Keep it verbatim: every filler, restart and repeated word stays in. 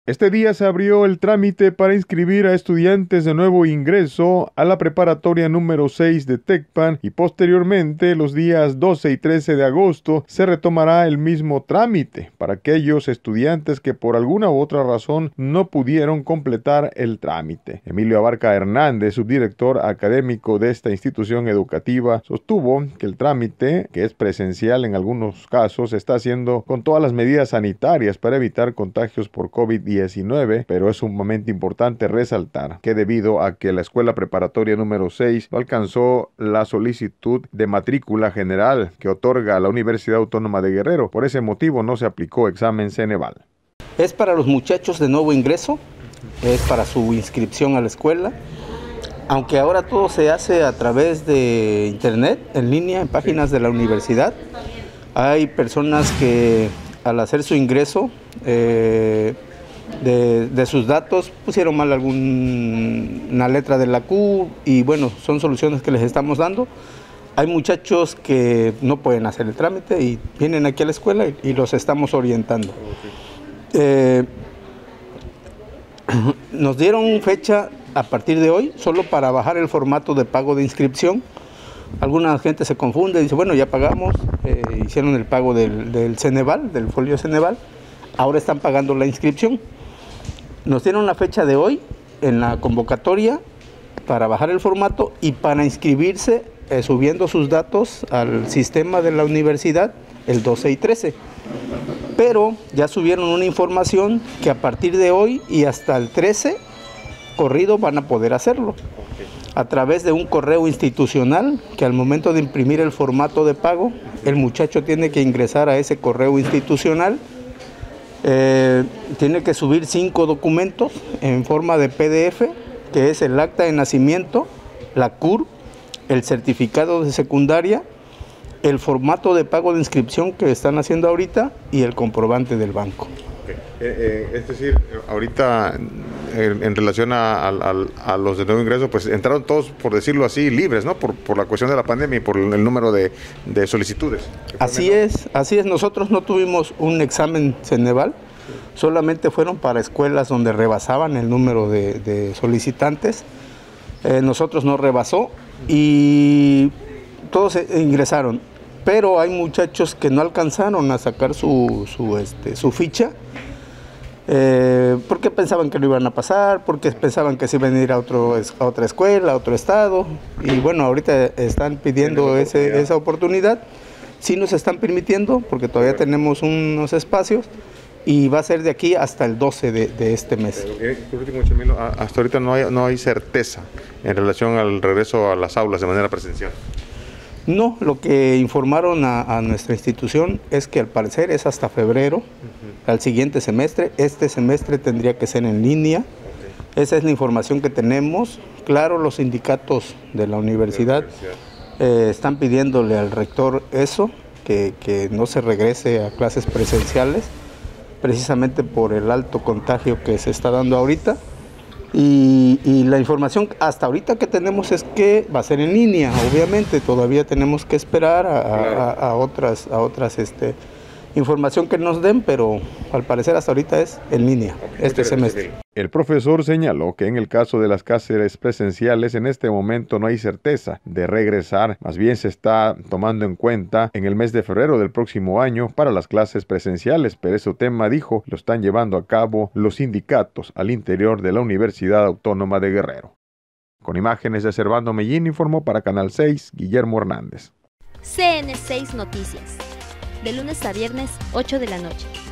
Este día se abrió el trámite para inscribir a estudiantes de nuevo ingreso a la preparatoria número seis de Tecpan y posteriormente los días doce y trece de agosto se retomará el mismo trámite para aquellos estudiantes que por alguna u otra razón no pudieron completar el trámite. Emilio Abarca Hernández, subdirector académico de esta institución educativa, sostuvo que el trámite, que es presencial en algunos casos, se está haciendo con todas las medidas sanitarias para evitar contagios por COVID diecinueve, pero es un momento importante resaltar que debido a que la escuela preparatoria número seis no alcanzó la solicitud de matrícula general que otorga la Universidad Autónoma de Guerrero, por ese motivo no se aplicó examen Ceneval. Es para los muchachos de nuevo ingreso, es para su inscripción a la escuela, aunque ahora todo se hace a través de internet, en línea, en páginas de la universidad. Hay personas que al hacer su ingreso eh, De, de sus datos pusieron mal alguna letra de la Q y bueno, son soluciones que les estamos dando. Hay muchachos que no pueden hacer el trámite y vienen aquí a la escuela y, y los estamos orientando. Okay. Eh, nos dieron fecha a partir de hoy solo para bajar el formato de pago de inscripción. Alguna gente se confunde y dice, bueno, ya pagamos, eh, hicieron el pago del, del Ceneval, del folio Ceneval, ahora están pagando la inscripción. Nos dieron la fecha de hoy en la convocatoria para bajar el formato y para inscribirse eh, subiendo sus datos al sistema de la universidad el doce y trece. Pero ya subieron una información que a partir de hoy y hasta el trece corrido van a poder hacerlo a través de un correo institucional que al momento de imprimir el formato de pago el muchacho tiene que ingresar a ese correo institucional. Eh, tiene que subir cinco documentos en forma de P D F, que es el acta de nacimiento, la C U R, el certificado de secundaria, el formato de pago de inscripción que están haciendo ahorita y el comprobante del banco. Okay. Eh, eh, es decir, ahorita en, en relación a, a, a los de nuevo ingreso, pues entraron todos, por decirlo así, libres, ¿no? Por, por la cuestión de la pandemia y por el número de, de solicitudes. Así es, así es. Nosotros no tuvimos un examen Ceneval, solamente fueron para escuelas donde rebasaban el número de, de solicitantes. Eh, nosotros no rebasó y todos ingresaron, pero hay muchachos que no alcanzaron a sacar su, su, este, su ficha. Eh, porque pensaban que lo iban a pasar, porque pensaban que se iban a ir a, otro, a otra escuela, a otro estado, y bueno, ahorita están pidiendo ese, esa oportunidad. Sí nos están permitiendo, porque todavía tenemos unos espacios, y va a ser de aquí hasta el doce de, de este mes. Por último, Chemilo, hasta ahorita no hay, no hay certeza en relación al regreso a las aulas de manera presencial. No, lo que informaron a, a nuestra institución es que al parecer es hasta febrero, uh-huh. al siguiente semestre. Este semestre tendría que ser en línea. Okay. Esa es la información que tenemos. Claro, los sindicatos de la universidad, de la universidad. Eh, están pidiéndole al rector eso, que, que no se regrese a clases presenciales, precisamente por el alto contagio que se está dando ahorita. Y, y la información hasta ahorita que tenemos es que va a ser en línea, obviamente, todavía tenemos que esperar a, a, a otras, a otras este, información que nos den, pero al parecer hasta ahorita es en línea, okay, este semestre. El profesor señaló que en el caso de las clases presenciales en este momento no hay certeza de regresar, más bien se está tomando en cuenta en el mes de febrero del próximo año para las clases presenciales, pero ese tema, dijo, lo están llevando a cabo los sindicatos al interior de la Universidad Autónoma de Guerrero. Con imágenes de Servando Mellín, informó para Canal seis, Guillermo Hernández. C N seis Noticias, de lunes a viernes, ocho de la noche.